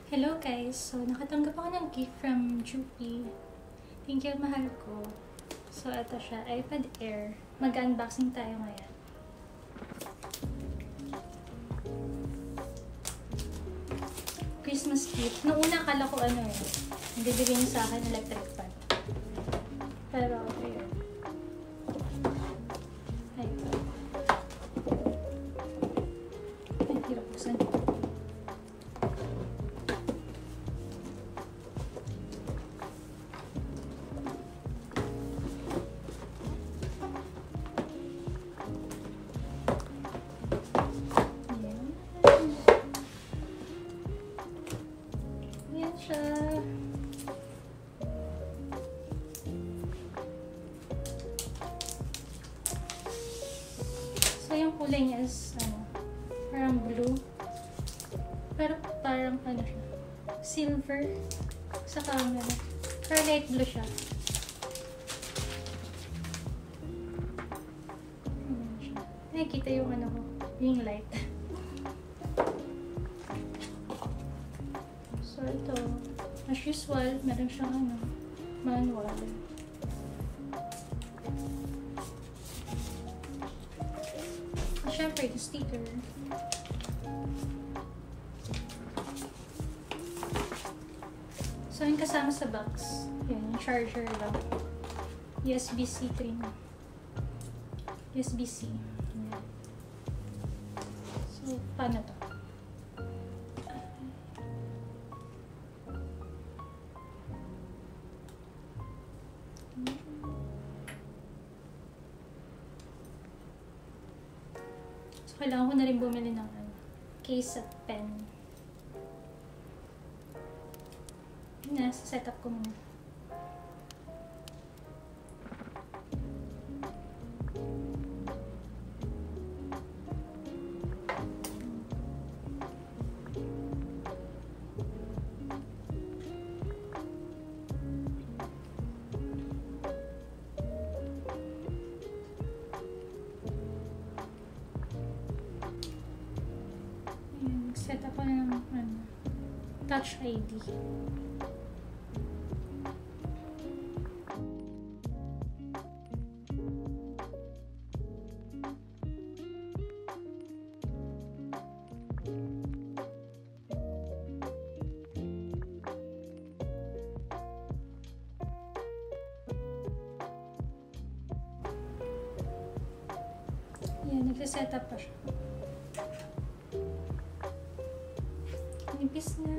Hello guys! So, nakatanggap ako ng gift from Joopy. Thank you, mahal ko. So, ito siya, iPad Air. Mag-unboxing tayo ngayon. Christmas gift. Noong una, akala ko hindi bigay niyo sa akin electric fan. Pero, ayun. Ay, hirap buksan. Siya. So, yung kulay niya is, parang blue. Pero parang, siya, silver. Saka, pero light blue siya. Nakikita yung yung light. So, ito, as usual, meron siyang manual. At syempre, yung sticker. So, yung kasama sa box, yan, yung charger lang. USB-C 3. USB-C. So, paano to? So, kailangan ko na rin bumili ng case at pen. Nasa setup ko muna. Set up ko na ng Touch ID. Yan, nagsiset up pa siya. Nipis na.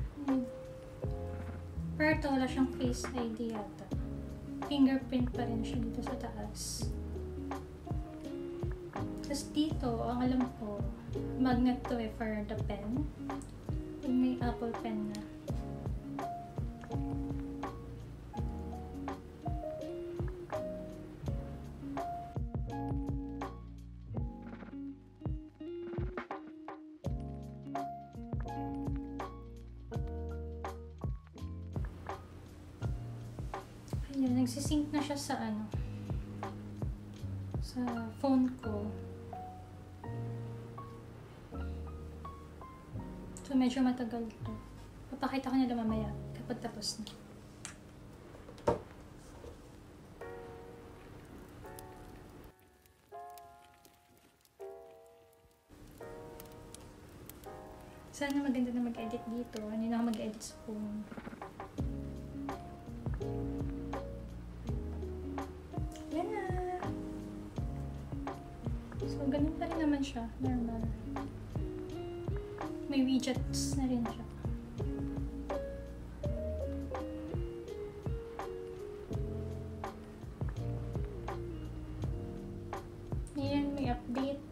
Pero ito, wala siyang Face ID yata. Fingerprint pa rin siya dito sa taas. Tapos dito, ang alam ko, magnet to for the pen. Pag may Apple Pen na. Ayan, nagsisync na siya sa sa phone ko. So, medyo matagal to. Papakita ko nila mamaya kapag tapos na. Sana maganda na mag-edit dito. Hindi na ako mag-edit sa phone. Yan na. So, ganun pa rin naman siya. Normal. May widgets na rin siya. Ayan, may update.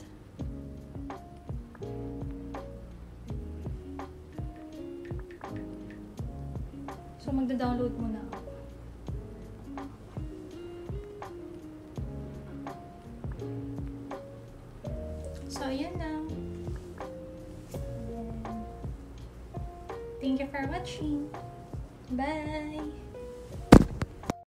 So, magda-download muna ako. So, ayan lang. Thank you for watching. Bye!